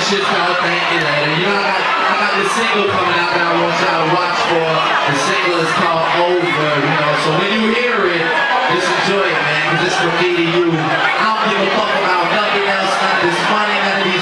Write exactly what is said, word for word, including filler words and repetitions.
shit's called Thank You Later. You know, I got, I got this single coming out that I want y'all to watch for. The single is called Over, you know, so when you hear it, just enjoy it, man, because it's from me to you. I don't give a fuck about nothing else, none of this money, none of these